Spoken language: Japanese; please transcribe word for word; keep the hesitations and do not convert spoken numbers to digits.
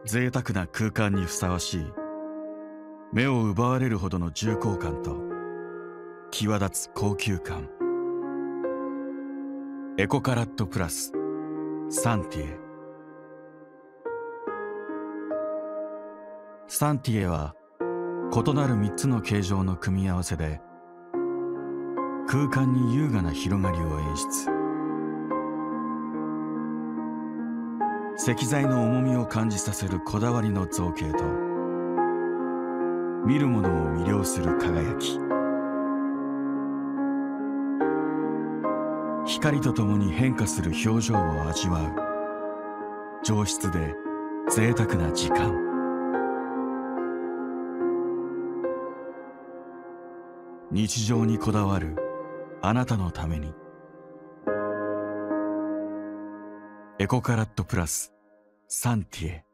贅沢な空間にふさわしい、目を奪われるほどの重厚感と際立つ高級感。エコカラットプラスサンティエ。サンティエは異なるみっつの形状の組み合わせで空間に優雅な広がりを演出。石材の重みを感じさせるこだわりの造形と見る者を魅了する輝き。光とともに変化する表情を味わう上質で贅沢な時間。日常にこだわるあなたのために、エコカラットプラスサンティエ。